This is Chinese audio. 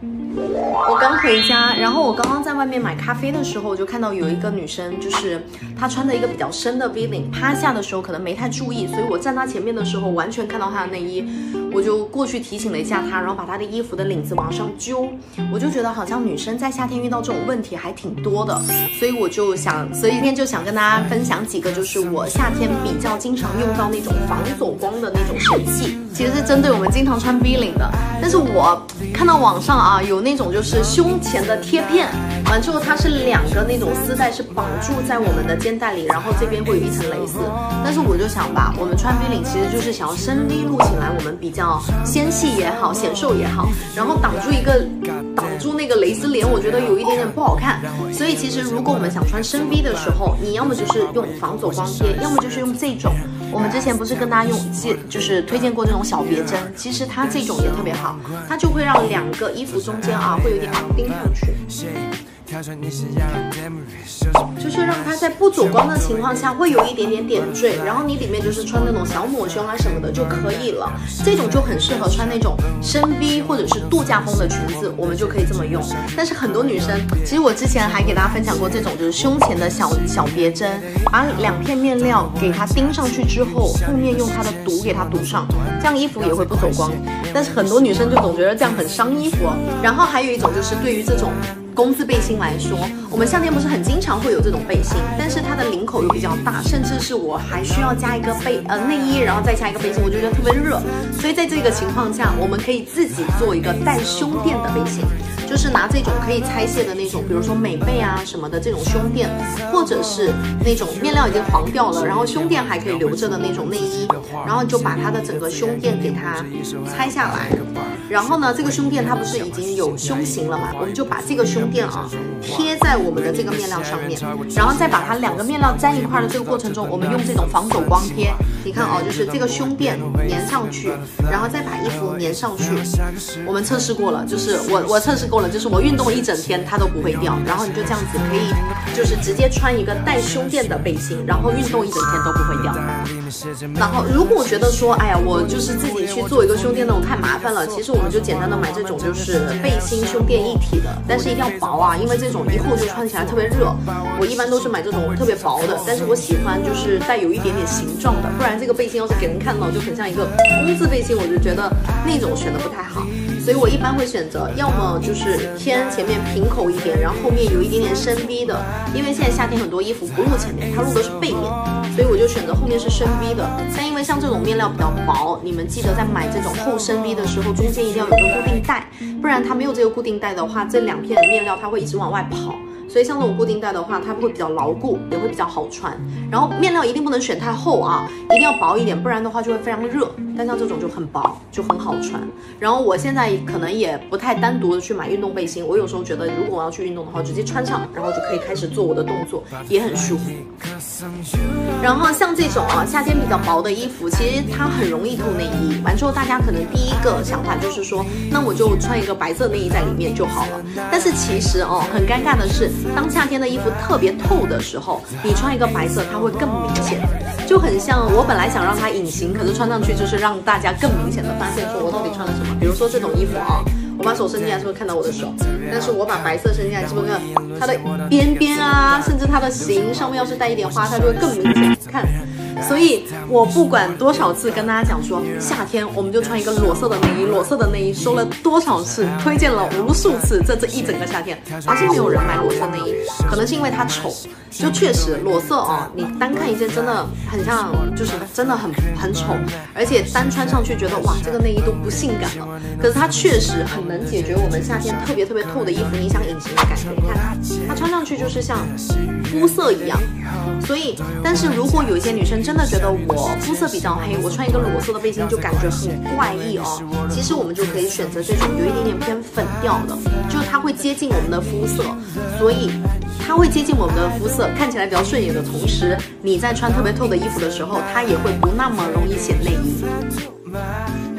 我刚回家，然后我刚刚在外面买咖啡的时候，我就看到有一个女生，就是她穿的一个比较深的 V 领，趴下的时候可能没太注意，所以我站她前面的时候完全看到她的内衣，我就过去提醒了一下她，然后把她的衣服的领子往上揪，我就觉得好像女生在夏天遇到这种问题还挺多的，所以今天就想跟大家分享几个，就是我夏天比较经常用到那种防走光的那种神器，其实是针对我们经常穿 V 领的，但是我看到网上啊有那种就是胸前的贴片，完之后它是2个那种丝带是绑住在我们的肩带里，然后这边会有一层蕾丝。但是我就想吧，我们穿 V 领其实就是想要深 V 露起来，我们比较纤细也好，显瘦也好，然后挡住那个蕾丝帘，我觉得有一点点不好看。所以其实如果我们想穿深 V 的时候，你要么就是用防走光贴，要么就是用这种。我们之前不是跟大家就是推荐过这种小别针，其实它这种也特别好，它就会让2个衣服中间啊会有点钉上去，就是让它在不走光的情况下会有一点点点缀，然后你里面就是穿那种小抹胸啊什么的就可以了。这种就很适合穿那种深 V 或者是度假风的裙子，我们就可以这么用。但是很多女生，其实我之前还给大家分享过这种就是胸前的小别针，把2片面料给它钉上去之后，后面用它的堵给它堵上，这样衣服也会不走光。但是很多女生就总觉得这样很伤衣服。然后还有一种就是对于这种工字背心来说，我们夏天不是很经常会有这种背心，但是它的领口又比较大，甚至是我还需要加一个内衣，然后再加一个背心，我就觉得特别热。所以在这个情况下，我们可以自己做一个带胸垫的背心，就是拿这种可以拆卸的那种，比如说美背啊什么的这种胸垫，或者是那种面料已经黄掉了，然后胸垫还可以留着的那种内衣，然后就把它的整个胸垫给它拆下来。然后呢，这个胸垫它不是已经有胸型了嘛，我们就把这个胸垫啊贴在我们的这个面料上面，然后再把它2个面料粘一块的这个过程中，我们用这种防走光贴，你看哦，就是这个胸垫粘上去，然后再把衣服粘上去。我们测试过了，就是我测试过了，就是我运动1整天它都不会掉，然后你就这样子可以就是直接穿一个带胸垫的背心，然后运动1整天都不会掉。然后如果觉得说，哎呀，我就是自己去做一个胸垫那种太麻烦了，其实我们就简单的买这种就是背心胸垫一体的，但是一定要薄啊，因为这种一厚就穿起来特别热。我一般都是买这种特别薄的，但是我喜欢就是带有一点点形状的，不然这个背心要是给人看到就很像一个工字背心，我就觉得那种选的不太好。所以我一般会选择要么就是偏前面平口一点，然后后面有一点点深 V 的，因为现在夏天很多衣服不露前面，它露的是背面，所以我就选择后面是深 V 的。但因为像这种面料比较薄，你们记得在买这种厚深 V 的时候，中间一定要有个固定带，不然它没有这个固定带的话，这2片面料它会一直往外跑。所以像这种固定带的话，它会比较牢固，也会比较好穿。然后面料一定不能选太厚啊，一定要薄一点，不然的话就会非常热。但像这种就很薄，就很好穿。然后我现在可能也不太单独的去买运动背心，我有时候觉得如果我要去运动的话，直接穿上，然后就可以开始做我的动作，也很舒服。然后像这种啊，夏天比较薄的衣服，其实它很容易透内衣。完之后大家可能第一个想法就是说，那我就穿一个白色内衣在里面就好了。但是其实哦，很尴尬的是，当夏天的衣服特别透的时候，你穿一个白色，它会更明显，就很像我本来想让它隐形，可是穿上去就是让大家更明显的发现说我到底穿了什么。比如说这种衣服啊，我把手伸进来是不是看到我的手？但是我把白色伸进来是不是看它的边边啊，甚至它的型上面要是带一点花，它就会更明显看。所以我不管多少次跟大家讲说，夏天我们就穿一个裸色的内衣，裸色的内衣说了多少次，推荐了无数次，这一整个夏天，还是没有人买裸色内衣。可能是因为它丑，就确实裸色哦，你单看一件真的很像，就是真的很丑，而且单穿上去觉得哇，这个内衣都不性感了。可是它确实很能解决我们夏天特别透的衣服你想隐形的感觉。你看它穿上去就是像肤色一样。所以，但是如果有一些女生真的觉得我肤色比较黑，我穿一个裸色的背心就感觉很怪异哦。其实我们就可以选择这种有一点点偏粉调的，就是它会接近我们的肤色，所以它会接近我们的肤色，看起来比较顺眼的同时，你在穿特别透的衣服的时候，它也会不那么容易显内衣。